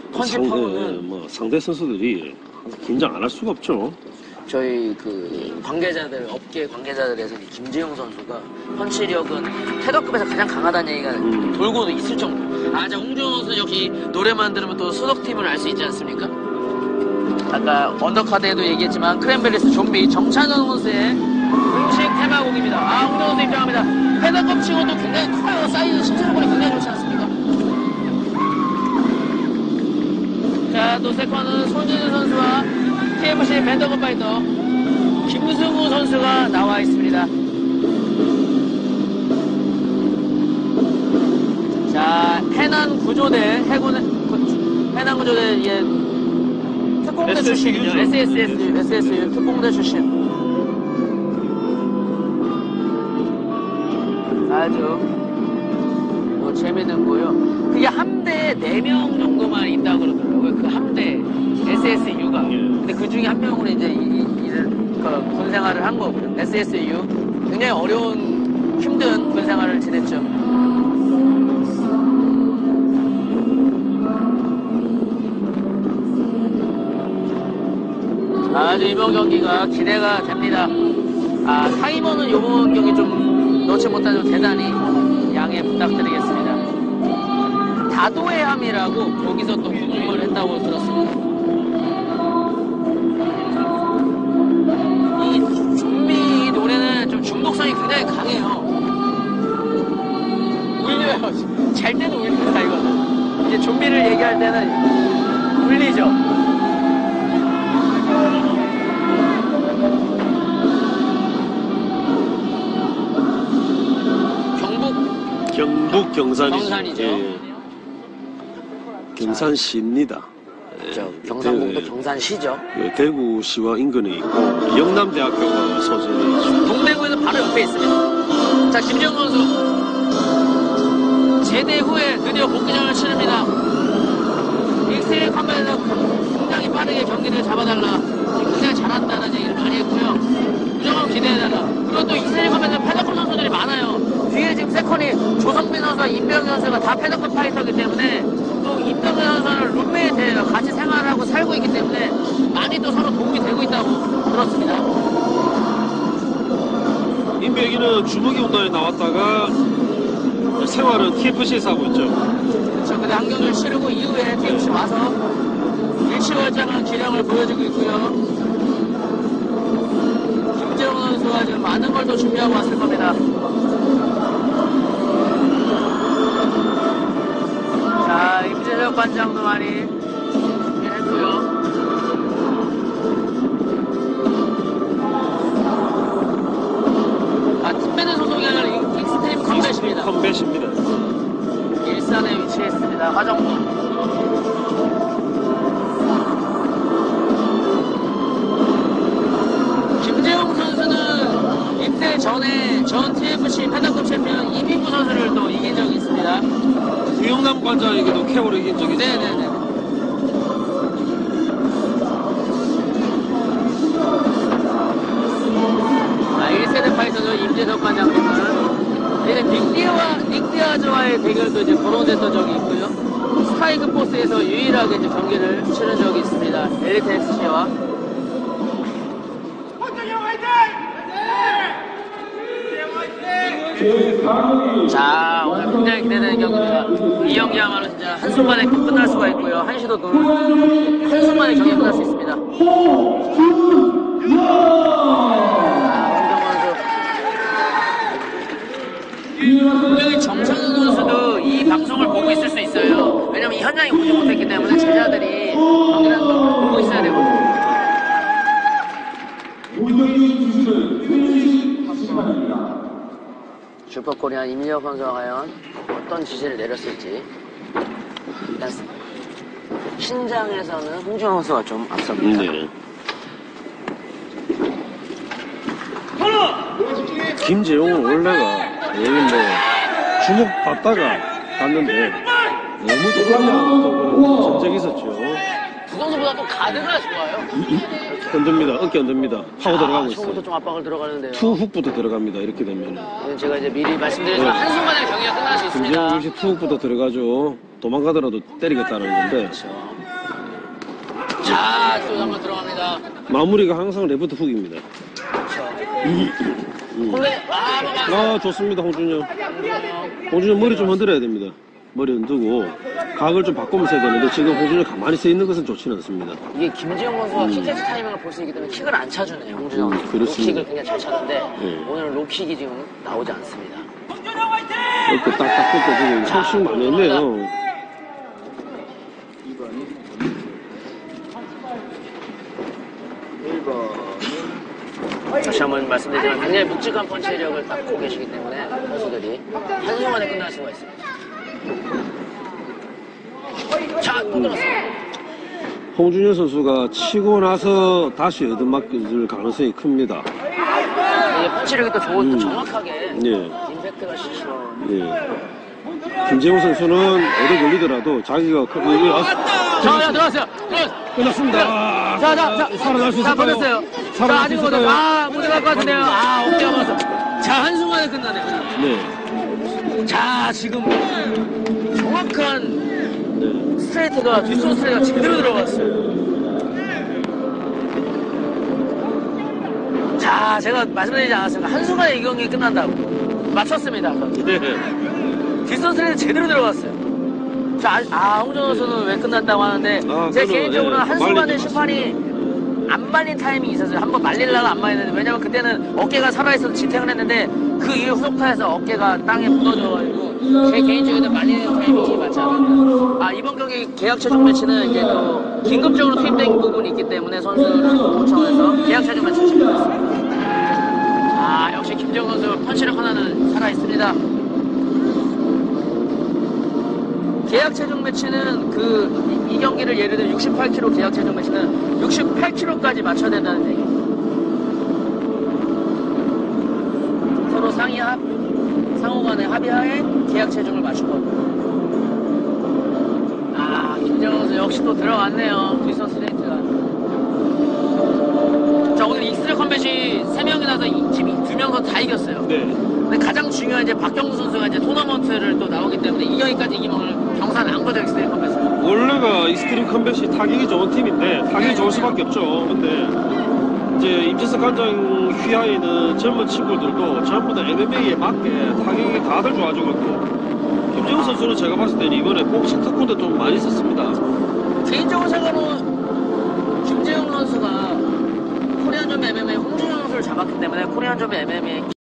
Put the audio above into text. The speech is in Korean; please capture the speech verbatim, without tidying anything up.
펀치 상대, 파워는 뭐 상대 선수들이 긴장 안 할 수가 없죠. 저희 그 관계자들, 업계 관계자들에서 이 김재용 선수가 펀치력은 테더급에서 가장 강하다는 얘기가 음. 돌고도 있을 정도. 아, 자, 홍준호 선수 역시 노래만 들으면 또 소속팀을 알 수 있지 않습니까? 아까 언더카드에도 얘기했지만 크랜베리스 좀비 정찬원 선수의 공식 테마곡입니다. 아, 홍준호 선수 입장합니다. 테더급 치고도 굉장히 커요. 사이즈 신체적으로 굉장히 좋지 않습니까? 자, 또 세컨은 손진우 선수와 티에프씨 밴더급 파이터 김승우 선수가 나와 있습니다. 자, 해난 구조대, 해군, 해난 구조대, 예, 특공대 출신이죠. 에스에스에스, 에스에스유 특공대 출신. 아주, 뭐, 재밌는 거요. 그게 함대에 네 명 정도만 있다고 그러더라고요. 그 함대, 에스에스유가. 근데 그 중에 한 명으로 이제, 이, 이, 이를, 그, 군 생활을 한 거고요. 에스에스유. 굉장히 어려운, 힘든 군 생활을 지냈죠. 아주 이번 경기가 기대가 됩니다. 아, 타이머는 이번 경기 좀 넣지 못하죠. 대단히 양해 부탁드리겠습니다. 다도해함이라고 거기서 또 공부를 했다고 들었습니다. 이 좀비 노래는 좀 중독성이 굉장히 강해요. 울려요. 잘 때는 울립니다, 이거는. 이제 좀비를 얘기할 때는 울리죠. 경북 경산이죠. 경산이죠. 예. 경산시입니다. 그렇죠. 경상북도 경산시죠. 예, 대구시와 인근에 있고 영남대학교가 소재이죠. 동대구에서 바로 옆에 있습니다. 자, 김재용 선수 제대 후에 드디어 복귀전을 치릅니다. 익스트림 컴뱃에서 굉장히 빠르게 경기를 잡아달라. 굉장히 잘한다는 얘기를 많이 했고요. 무조건 기대해달라. 그리고 또 익스트림 컴뱃에서 패더급 선수들이 많아요. 뒤에 지금 세컨이 조성빈 선수와 임병현 선수가 다 패더급 파이터이기 때문에 또 임병현 선수는 룸메이트예요. 같이 생활하고 살고 있기 때문에 많이 또 서로 도움이 되고 있다고 들었습니다. 임병희는 주먹이 운동에 나왔다가 생활은 티에프씨에서 하고 있죠. 그렇죠. 근데 한 경기를 치르고 이후에 티에프씨 와서 일치월장한 기량을 보여주고 있고요. 김재용 선수가 지금 많은 걸 또 준비하고 왔을 겁니다. 자, 임재석 관장도 많이 준비했고요. 아, 팀밴드 소속이 아니라 익스트림 컴뱃입니다. 컴뱃입니다. 일산에 위치해 있습니다. 화정문. 김재용 선수는 입대 전에 전 티에프씨 패더급 챔피언 이민구 선수를 또 이긴 적이 있습니다. 구영남 관장에게도 케어를 이긴 적이 있어요. 네네네. 아, 일 세대 파이터죠. 임재석 관장님은 이제 닉디아와, 닉디아즈와의 대결도 이제 거론됐던 적이 있고요. 스파이크 포스에서 유일하게 이제 경기를 치른 적이 있습니다. 엘리트 엑스씨와. 자, 오늘 굉장히 기대되는 경기입니다. 이 경기야말로 진짜 한순간에 끝날 수가 있고요. 한시도 눈 한순간에 경기 끝날 수 있습니다. 분명히 정찬우 선수도 이 방송을 보고 있을 수 있어요. 왜냐면 이 현장에 보지 못했기 때문에 제자들이 경기를 보고 있어야 되거든요. 슈퍼코리아 임인혁 선수가 과연 어떤 지시를 내렸을지. 일단 신장에서는 홍준호 선수가 좀 앞섭니다. 네. 김재용은 원래가 여기 뭐 주먹 받다가 갔는데 너무 똑같다고 전적이 있었죠. 두 선수보다 또 가드가 좋아요. 흔듭니다. 어깨 흔듭니다. 파고 아, 들어가고 있어요. 처음부터 좀 압박을 들어가는데요. 투훅부터 들어갑니다. 이렇게 되면. 제가 이제 미리 말씀드렸지만 네. 한순간에 경기가 끝날 수 김재용 있습니다. 역시 투훅부터 들어가죠. 도망가더라도 때리겠다는 건데 자, 또 한번 들어갑니다. 마무리가 항상 레프트 훅입니다. 콜레, 아, 맞아. 아, 좋습니다, 홍준영. 홍준영 머리 좀 흔들어야 됩니다. 머리 흔들고 각을 좀 바꾸면서 해야 되는데 지금 홍준영 가만히 서 있는 것은 좋지는 않습니다. 이게 김지영 선수가 킥캐치 타이밍을 볼 수 있기 때문에 킥을 안 차주네요, 홍준영. 음, 그렇습니다. 로킥을 굉장히 잘 차는데 네. 오늘 로킥이 지금 나오지 않습니다. 이렇게 딱딱 붙어 지금 훨씬 많이 했네요. 다시 한번 말씀드리지만 굉장히 묵직한 펀치력을 갖고 계시기 때문에 선수들이 한순간에 끝날 수가 있습니다. 자, 또 들었습니다. 홍준영 선수가 치고 나서 다시 얻어맞을 가능성이 큽니다. 이게 펀치력이 또 좋고 음. 정확하게 예. 임팩트가 시시로. 예. 김재웅 선수는 얻어 걸리더라도 자기가 그, 그, 아, 자, 자, 들어왔어요. 들어왔어요. 끝났습니다. 자, 자, 자. 살아날 수 자, 있을까요? 버텼어요. 자, 살아날 수 아직 못 있을까요? 아, 못 들어갈 것 같은데요. 아, 어깨가 맞았어. 자, 한순간에 끝나네요. 네. 자, 지금 정확한 네. 스트레이트가, 뒷손 스트레이트가 제대로 들어갔어요. 자, 제가 말씀드리지 않았습니까? 한순간에 이 경기 끝난다고. 맞췄습니다. 네. 뒷손 스트레이트 제대로 들어갔어요. 자, 아, 홍준호 선수는 왜 끝났다고 하는데, 아, 제 그거는, 개인적으로는 예, 한순간에 말리지 심판이 안 말린 타이밍이 있었어요. 한번 말리려가 안 말렸는데, 왜냐면 그때는 어깨가 살아있어서 지탱을 했는데, 그 이후 후속타에서 어깨가 땅에 묻어져가지고, 제 개인적으로는 말리는 타이밍이 맞지 않았다. 아, 이번 경기 계약 최종 매치는 이제 또, 긴급적으로 투입된 부분이 있기 때문에 선수를 요청해서 계약 최종 매치 진행했습니다. 아, 역시 김정 선수 펀치력 하나는 살아있습니다. 계약 최종 매치는 그, 이, 이 경기를 예를 들어 육십팔 킬로그램 계약 최종 매치는 육십팔 킬로그램까지 맞춰야 된다는 얘기. 서로 상위 합, 상호 간의 합의하에 계약 체중을 맞추거든요. 아, 김정은 선수 역시 또 들어왔네요. 뒷선 스트레이트가. 자, 오늘 익스트라 컴뱃이 세 명이 나서 이- 지금 두 명 다 이겼어요. 네. 근데 가장 중요한 이제 박경수 선수가 이제 토너먼트를 또 나오기 때문에 이 경기까지 이기면 경산 안 거죠, 익스트림 컴뱃은. 원래가 익스트림 컴뱃이 타격이 좋은 팀인데 타격이 좋을 수밖에 없죠. 근데 이제 임재석 관장 휘하에는 젊은 친구들도 전부 다 엠엠에이에 맞게 타격이 다들 좋아지고 있고 김재훈 선수는 제가 봤을 때는 이번에 복싱 특훈도 좀 많이 썼습니다. 개인적으로 생각하면 김재웅 선수가 코리안점 엠엠에이 홍준영 선수를 잡았기 때문에 코리안점 엠엠에이